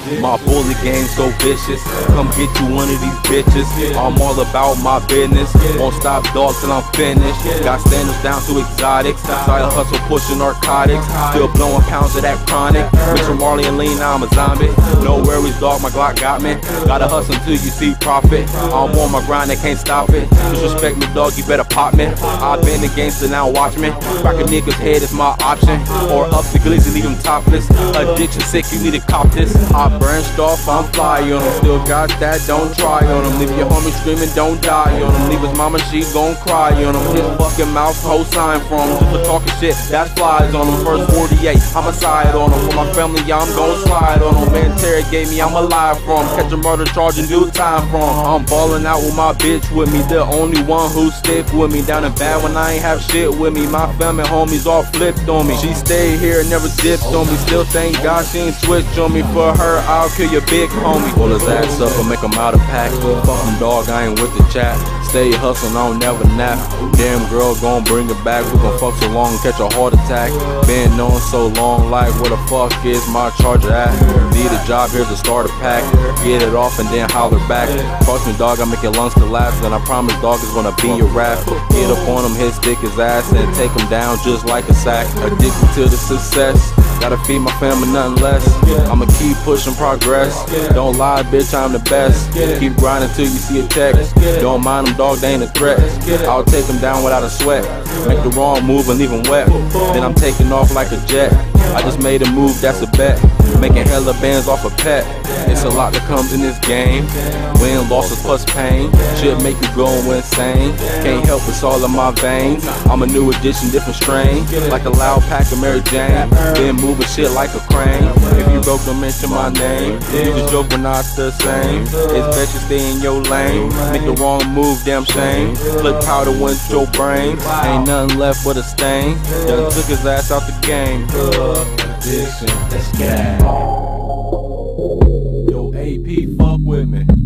My bully game so vicious. Come get you one of these bitches. I'm all about my business. Won't stop, dog, till I'm finished. Got standards down to exotics. Side hustle pushing narcotics. Still blowing pounds of that chronic. Mix from Marley and Lean, now I'm a zombie. No worries, dog, my Glock got me. Gotta hustle until you see profit. I'm on my grind, they can't stop it. Disrespect me, dog, you better pop me. I've been the gangster, now watch me. Rock a nigga's head is my option. Or up the glizzy, leave him topless. Addiction sick, you need to cop this. I branched off, I'm fly on him. Still got that, don't try on him. Leave your homie screaming, don't die on him. Leave his mama, she gon' cry on him. His fucking mouth, whole sign from him. Just for talking shit, that's flies on him. First 48, homicide on him. For my family, yeah, I'm gon' slide on him. Man, interrogate me, I'm alive from. Catch a murder charge and do time from. I'm ballin' out with my bitch with me. The only one who stick with me. Down in bad when I ain't have shit with me. My family homies all flipped on me. She stayed here, never dipped on me. Still thank God she ain't switched on me. For her, I'll kill your big homie. Pull his ass up and make him out of pack. Fuck him, dog, I ain't with the chat. Stay hustlin', I don't never nap. Damn girl gon' bring it back. We gon' fuck so long and catch a heart attack. Been known so long, like where the fuck is my charger at? Need a job, here's a starter pack. Get it off and then holler back. Trust me, dog, I make your lungs collapse. And I promise, dog, it's gonna be your rap. Get up on him, hit stick his ass, and take him down just like a sack. Addicted to the success. Gotta feed my family, nothing less. I'ma keep pushing progress. Don't lie, bitch, I'm the best. Keep grinding till you see a text. Don't mind them, dog, they ain't a threat. I'll take them down without a sweat. Make the wrong move and leave them wet. Then I'm taking off like a jet. I just made a move, that's a bet. Making hella bands off a pet. It's a lot that comes in this game. Win, losses plus pain. Shit make you go insane. Can't help, it's all in my veins. I'm a new addition, different strain. Like a loud pack of Mary Jane. Been moving shit like a crane. If you broke, don't mention my name. You just joke, we're not the same. It's best you stay in your lane. Make the wrong move, damn shame. Flip powder with your brain. Ain't nothing left but a stain. Done took his ass out the game. Addiction, that's gas. Yo, AP, fuck with me.